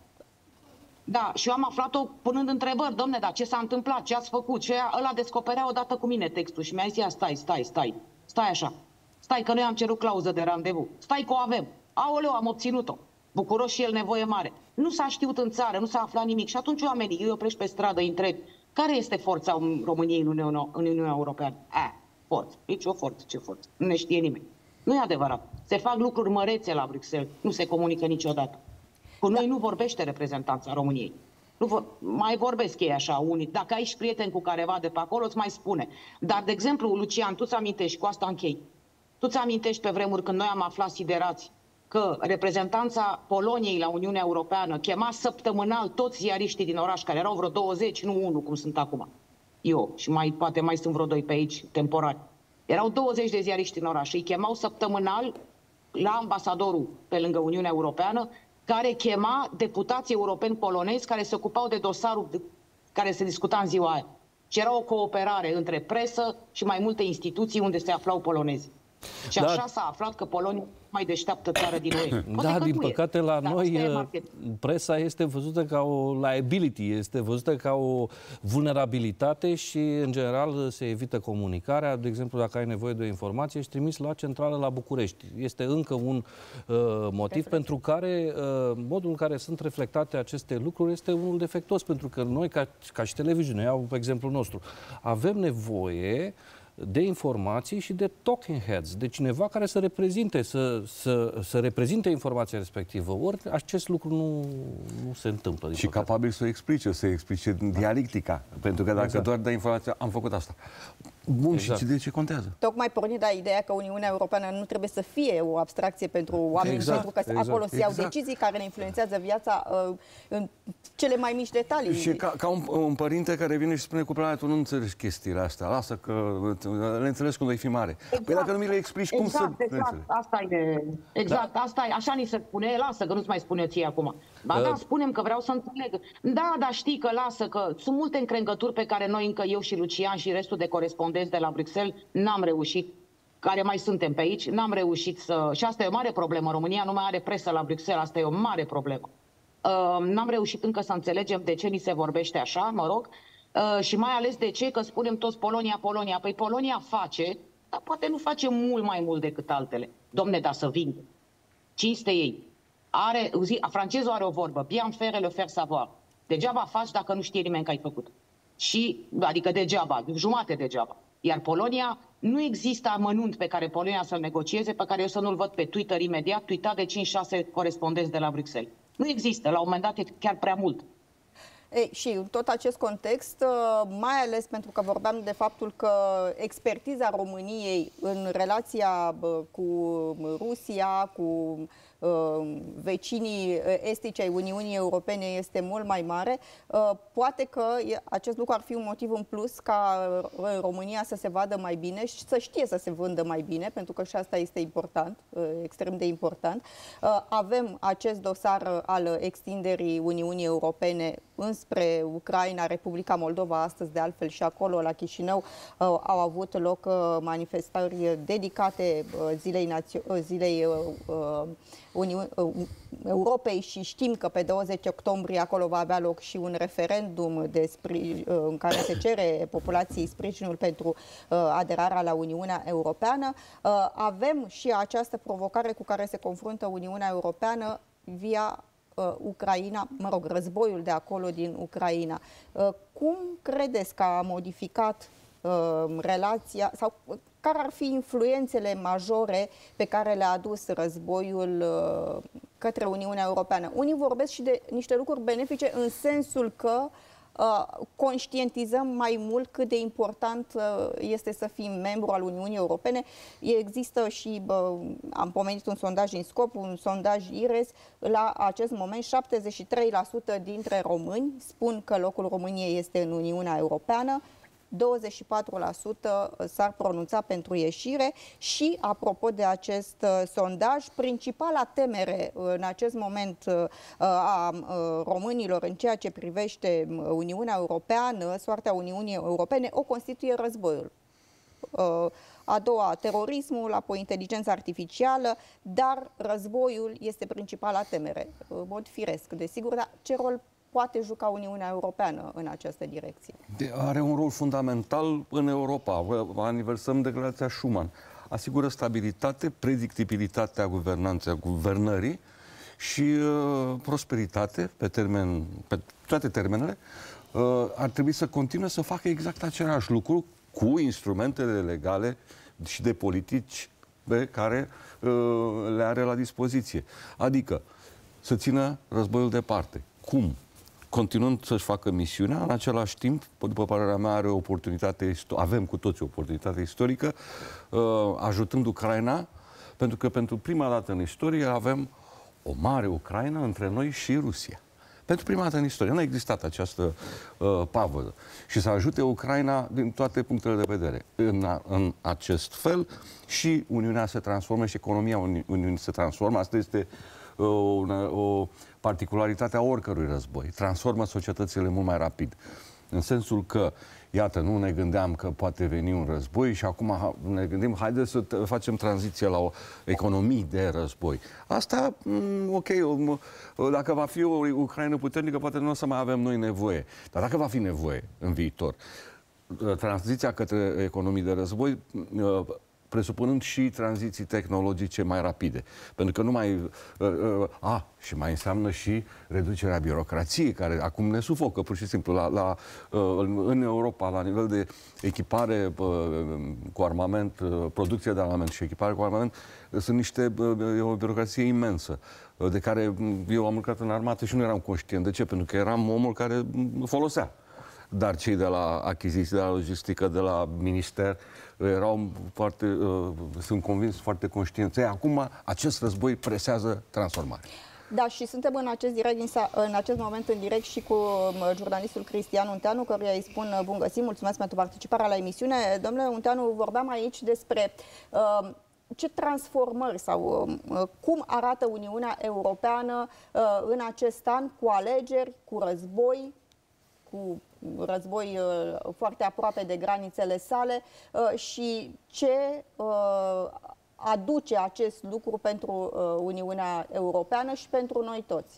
Da, și eu am aflat-o punând întrebări. Domne, dar ce s-a întâmplat? Ce ați făcut? Și ăla descoperea odată cu mine textul și mi-a zis, stai, stai, stai, stai așa. Stai că noi am cerut clauză de randevu. Stai că o avem. Aoleu, am obținut-o. Bucuros și el, nevoie mare. Nu s-a știut în țară, nu s-a aflat nimic. Și atunci oamenii îi oprești pe stradă, îi întrebi, care este forța României în Uniunea, în Uniunea Europeană? A, forță. Nici o forță, ce forță? Nu ne știe nimeni. Nu e adevărat. Se fac lucruri mărețe la Bruxelles. Nu se comunică niciodată. Cu noi nu vorbește reprezentanța României. Nu vor, mai vorbesc ei așa, unii. Dacă ai și prieteni cu careva de pe acolo, îți mai spune. Dar, de exemplu, Lucian, tu ți amintești, cu asta închei, tu ți amintești pe vremuri când noi am aflat siderați că reprezentanța Poloniei la Uniunea Europeană chema săptămânal toți ziariștii din oraș, care erau vreo douăzeci, nu unu, cum sunt acum. Eu și mai, poate mai sunt vreo doi pe aici, temporari. Erau douăzeci de ziariști în oraș. Îi chemau săptămânal la ambasadorul pe lângă Uniunea Europeană, care chema deputații europeni polonezi care se ocupau de dosarul de, care se discuta în ziua aia. Și era o cooperare între presă și mai multe instituții unde se aflau polonezi. Și da. Așa s-a aflat că Polonia mai deșteaptă țară din U E. Da, din păcate la Dar noi presa este văzută ca o liability, este văzută ca o vulnerabilitate și în general se evită comunicarea. De exemplu, dacă ai nevoie de o informație, ești trimis la centrală la București. Este încă un uh, motiv Reflex. pentru care uh, modul în care sunt reflectate aceste lucruri este unul defectuos, pentru că noi, ca, ca și televiziune, iau exemplul nostru, avem nevoie de informații și de talking heads, de cineva care să reprezinte, să, să, să reprezinte informația respectivă. Ori acest lucru nu, nu se întâmplă. Și păcate. capabil să o explice, să explice dialectica. Pentru că dacă exact. doar dai informația, am făcut asta. Bun, exact. și de ce contează? Tocmai pornit de ideea că Uniunea Europeană nu trebuie să fie o abstracție pentru oameni, exact. pentru că exact. acolo se iau exact. decizii care ne influențează viața uh, în cele mai mici detalii. Și ca, ca un, un părinte care vine și spune cu planea, tu nu înțelegi chestiile astea, lasă că le înțelegi când vei fi mare. Exact. Păi dacă nu mi le explici, cum exact, să exact. Asta e, exact, da. asta e, așa ni se spune, lasă că nu-ți mai spune ție acum. Ba uh. da, spunem că vreau să înțeleg. Da, dar știi că lasă, că sunt multe încrengături pe care noi încă, eu și Lucian și restul de corespondenți de la Bruxelles, n-am reușit, care mai suntem pe aici, n-am reușit să... Și asta e o mare problemă. România nu mai are presă la Bruxelles, asta e o mare problemă. Uh, n-am reușit încă să înțelegem de ce ni se vorbește așa, mă rog, uh, și mai ales de ce, că spunem toți Polonia, Polonia. Păi Polonia face, dar poate nu face mult mai mult decât altele. Domne, dar să vinde. Cinste ei. Are, zi, francezul are o vorbă, bien faire le faire savoir. Degeaba faci dacă nu știe nimeni că ai făcut. Și, adică degeaba, jumate degeaba. Iar Polonia, nu există amănunt pe care Polonia să-l negocieze, pe care eu să nu-l văd pe Twitter imediat, tweetat de cinci șase corespondenți de la Bruxelles. Nu există, la un moment dat e chiar prea mult. Ei, și în tot acest context, mai ales pentru că vorbeam de faptul că expertiza României în relația cu Rusia, cu vecinii estici ai Uniunii Europene este mult mai mare, poate că acest lucru ar fi un motiv în plus ca România să se vadă mai bine și să știe să se vândă mai bine, pentru că și asta este important, extrem de important. Avem acest dosar al extinderii Uniunii Europene înspre Ucraina, Republica Moldova, astăzi de altfel și acolo, la Chișinău, au avut loc manifestări dedicate zilei, zilei Uni- Europei și știm că pe douăzeci octombrie acolo va avea loc și un referendum de spri- în care se cere populației sprijinul pentru aderarea la Uniunea Europeană. Avem și această provocare cu care se confruntă Uniunea Europeană via uh, Ucraina, mă rog, războiul de acolo din Ucraina. Uh, cum credeți că a modificat uh, relația sau care ar fi influențele majore pe care le-a adus războiul uh, către Uniunea Europeană? Unii vorbesc și de niște lucruri benefice în sensul că Uh, conștientizăm mai mult cât de important uh, este să fim membru al Uniunii Europene. Există și, uh, am pomenit un sondaj în scop, un sondaj IRES, la acest moment șaptezeci și trei la sută dintre români spun că locul României este în Uniunea Europeană, douăzeci și patru la sută s-ar pronunța pentru ieșire și, apropo de acest uh, sondaj, principala temere în acest moment uh, a uh, românilor în ceea ce privește Uniunea Europeană, soarta Uniunii Europene, o constituie războiul. Uh, a doua, terorismul, apoi inteligența artificială, dar războiul este principala temere, în mod firesc, desigur, dar ce rol poate juca Uniunea Europeană în această direcție? Are un rol fundamental în Europa. Aniversăm declarația Schuman. Asigură stabilitate, predictibilitatea guvernanței, guvernării și uh, prosperitate pe termen, pe toate termenele. Uh, ar trebui să continue să facă exact același lucru cu instrumentele legale și de politici pe care uh, le are la dispoziție. Adică să țină războiul departe. Cum? Continuând să-și facă misiunea, în același timp, după părerea mea, are o oportunitate, avem cu toții o oportunitate istorică, uh, ajutând Ucraina, pentru că pentru prima dată în istorie avem o mare Ucraina între noi și Rusia. Pentru prima dată în istorie. Nu a existat această uh, pavăză. Și să ajute Ucraina din toate punctele de vedere. În, a, în acest fel și Uniunea se transformă și economia Uni Uniunii se transformă. Asta este uh, una, o particularitate a oricărui război. Transformă societățile mult mai rapid. În sensul că, iată, nu ne gândeam că poate veni un război și acum ne gândim, haideți să facem tranziție la o economie de război. Asta, ok, dacă va fi o Ucraina puternică, poate nu o să mai avem noi nevoie. Dar dacă va fi nevoie în viitor, tranziția către economii de război, presupunând și tranziții tehnologice mai rapide. Pentru că nu mai... Uh, uh, a, și mai înseamnă și reducerea birocrației, care acum ne sufocă, pur și simplu, la, la, uh, în Europa, la nivel de echipare uh, cu armament, uh, producție de armament și echipare cu armament, uh, sunt niște... Uh, e o birocrație imensă, uh, de care eu am lucrat în armată și nu eram conștient. De ce? Pentru că eram omul care folosea. Dar cei de la achiziții, de la logistică, de la minister, erau foarte, uh, sunt convins, foarte conștienți. Acum, acest război presează transformarea. Da, și suntem în acest, direct, în acest moment în direct și cu jurnalistul Cristian Unteanu, căruia îi spun bun găsit, mulțumesc pentru participarea la emisiune. Domnule Unteanu, vorbeam aici despre uh, ce transformări sau uh, cum arată Uniunea Europeană uh, în acest an cu alegeri, cu război, cu război uh, foarte aproape de granițele sale uh, și ce uh, aduce acest lucru pentru uh, Uniunea Europeană și pentru noi toți.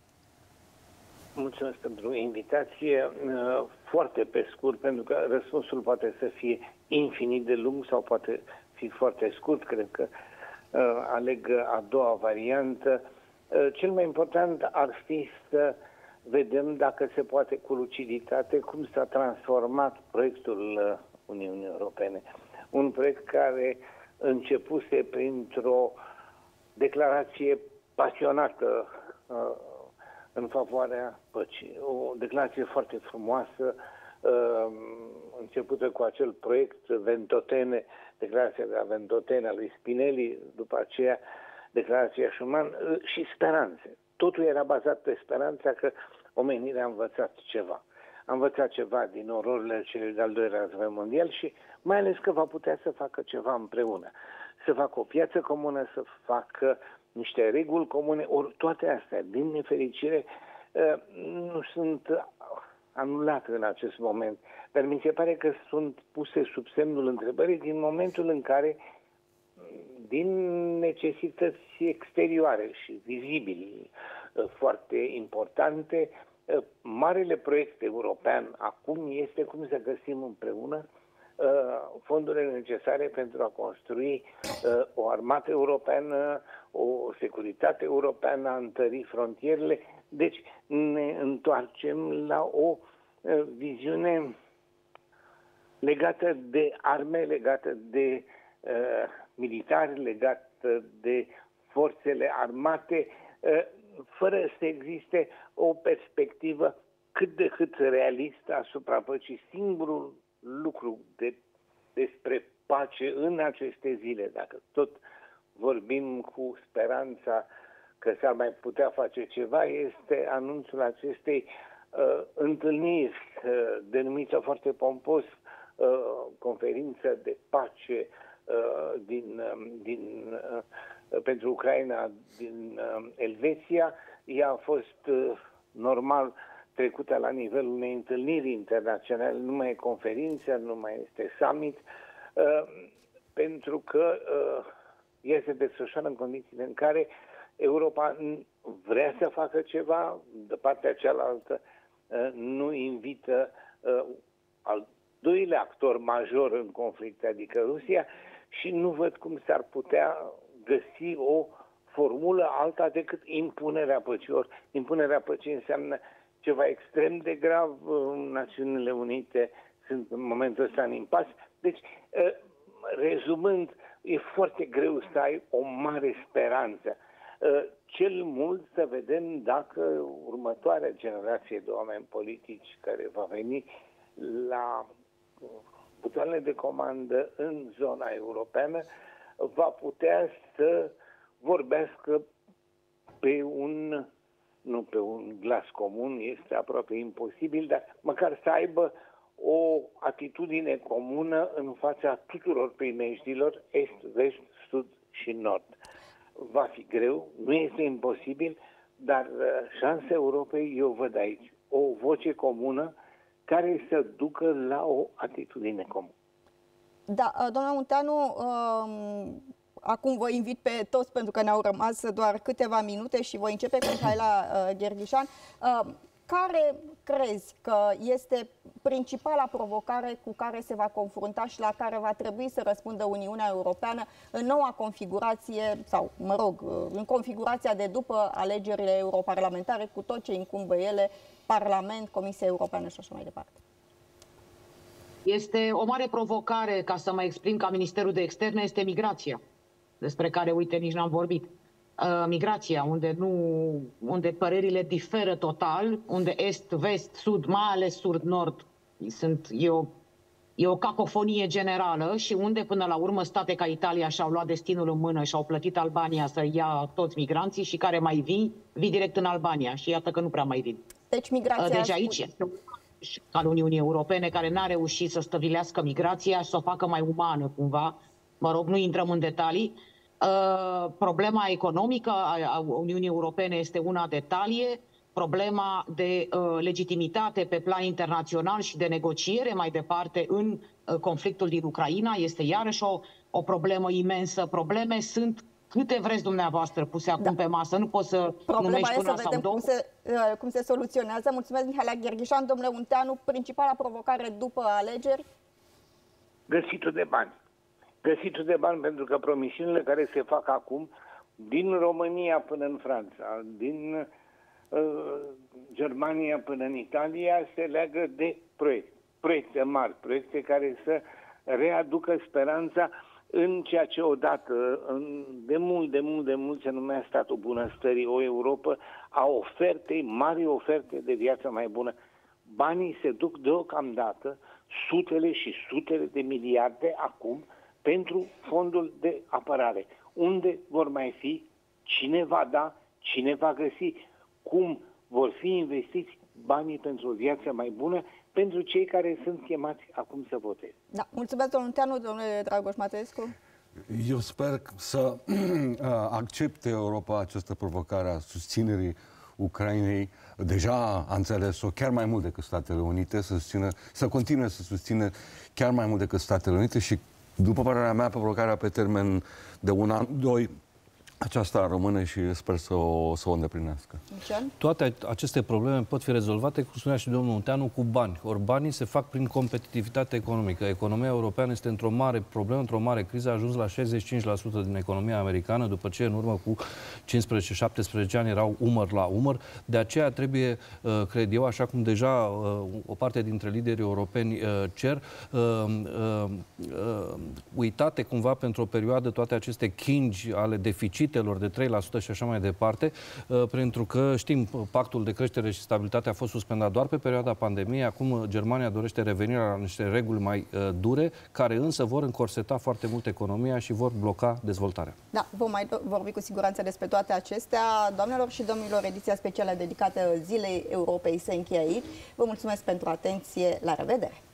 Mulțumesc pentru invitație. Uh, foarte pe scurt, pentru că răspunsul poate să fie infinit de lung sau poate fi foarte scurt. Cred că uh, aleg a doua variantă. Uh, cel mai important ar fi să vedem dacă se poate cu luciditate cum s-a transformat proiectul Uniunii Europene. Un proiect care începuse printr-o declarație pasionată uh, în favoarea păcii. O declarație foarte frumoasă, uh, începută cu acel proiect Ventotene, declarația de la Ventotene a lui Spinelli, după aceea declarația Schuman uh, și speranțe. Totul era bazat pe speranța că omenirea a învățat ceva. A învățat ceva din ororile celui de-al doilea război mondial și mai ales că va putea să facă ceva împreună. Să facă o piață comună, să facă niște reguli comune, ori toate astea, din nefericire, nu sunt anulate în acest moment. Dar mi se pare că sunt puse sub semnul întrebării din momentul în care din necesități exterioare și vizibile foarte importante. Marele proiect european acum este cum să găsim împreună fondurile necesare pentru a construi o armată europeană, o securitate europeană, a întări frontierele. Deci ne întoarcem la o viziune legată de arme, legată de uh, militari, legată de forțele armate, uh, fără să existe o perspectivă cât de cât realistă asupra păcii. Singurul lucru de, despre pace în aceste zile, dacă tot vorbim cu speranța că s-ar mai putea face ceva, este anunțul acestei uh, întâlniri uh, denumită foarte pompos uh, conferință de pace uh, din, uh, din, uh, pentru Ucraina din uh, Elveția. Ea a fost uh, normal trecută la nivelul unei întâlniri internaționale, nu mai e conferință, nu mai este summit, uh, pentru că uh, ea se desfășoară în condițiile în care Europa vrea să facă ceva, de partea cealaltă nu invită al doilea actor major în conflict, adică Rusia, și nu văd cum s-ar putea găsi o formulă alta decât impunerea păcii. Or, impunerea păcii înseamnă ceva extrem de grav. Națiunile Unite sunt în momentul ăsta în impas. Deci, rezumând, e foarte greu să ai o mare speranță. Cel mult să vedem dacă următoarea generație de oameni politici care va veni la butoanele de comandă în zona europeană va putea să vorbească pe un, nu pe un glas comun, este aproape imposibil, dar măcar să aibă o atitudine comună în fața tuturor primejdilor, est, vest, sud și nord. Va fi greu, nu este imposibil, dar șansa Europei eu văd aici. O voce comună care să ducă la o atitudine comună. Da, domnule Munteanu, um, acum vă invit pe toți pentru că ne-au rămas doar câteva minute și voi începe cu Mihaela uh, Gherghișan. Uh, Care crezi că este principala provocare cu care se va confrunta și la care va trebui să răspundă Uniunea Europeană în noua configurație, sau, mă rog, în configurația de după alegerile europarlamentare, cu tot ce incumbă ele, Parlament, Comisia Europeană și așa mai departe? Este o mare provocare, ca să mă exprim ca Ministerul de Externe, este migrația, despre care, uite, nici n-am vorbit. Migrația, unde, nu, unde părerile diferă total, unde est, vest, sud, mai ales sud-nord, sunt, e, o, e o cacofonie generală și unde până la urmă state ca Italia și-au luat destinul în mână și au plătit Albania să ia toți migranții și care mai vin, vin direct în Albania și iată că nu prea mai vin. Deci migrația... Deci aici este al Uniunii Europene care n-a reușit să stăvilească migrația și să o facă mai umană cumva. Mă rog, nu intrăm în detalii. Uh, problema economică a Uniunii Europene este una de talie, problema de uh, legitimitate pe plan internațional și de negociere mai departe în uh, conflictul din Ucraina este iarăși o, o problemă imensă. Probleme sunt câte vreți dumneavoastră puse acum da. pe masă, nu poți să Problema numești una să sau vedem două. Cum se, uh, cum se soluționează. Mulțumesc, Mihaela Gherghișan. Domnule Munteanu, principala provocare după alegeri? Găsitul de bani. Găsitul de bani, pentru că promisiunile care se fac acum, din România până în Franța, din uh, Germania până în Italia, se leagă de proiecte. Proiecte mari, proiecte care să readucă speranța în ceea ce odată, în, de mult, de mult, de mult se numea statul bunăstării, o Europa a ofertei, mari oferte de viață mai bună. Banii se duc deocamdată, sutele și sutele de miliarde acum, pentru fondul de apărare. Unde vor mai fi? Cine va da? Cine va găsi? Cum vor fi investiți banii pentru o viață mai bună pentru cei care sunt chemați acum să voteze? Da. Mulțumesc, domnul Munteanu. Domnule Dragoș Mateescu. Eu sper să accepte Europa această provocare a susținerii Ucrainei. Deja a înțeles-o chiar mai mult decât Statele Unite, să, susțină, să continue să susțină chiar mai mult decât Statele Unite și După părerea mea, provocarea pe termen de un an, doi, aceasta rămâne și sper să o, să o îndeplinească. Toate aceste probleme pot fi rezolvate, cum spunea și domnul Munteanu, cu bani. Ori banii se fac prin competitivitate economică. Economia europeană este într-o mare problemă, într-o mare criză, a ajuns la șaizeci și cinci la sută din economia americană, după ce în urmă cu cincisprezece șaptesprezece ani erau umăr la umăr. De aceea trebuie, cred eu, așa cum deja o parte dintre liderii europeni cer, uitate cumva pentru o perioadă toate aceste chingi ale deficitului de trei la sută și așa mai departe, pentru că știm, pactul de creștere și stabilitate a fost suspendat doar pe perioada pandemiei. Acum Germania dorește revenirea la niște reguli mai dure, care însă vor încorseta foarte mult economia și vor bloca dezvoltarea. Da, vom mai vorbi cu siguranță despre toate acestea. Doamnelor și domnilor, ediția specială dedicată Zilei Europei se încheie aici. Vă mulțumesc pentru atenție. La revedere!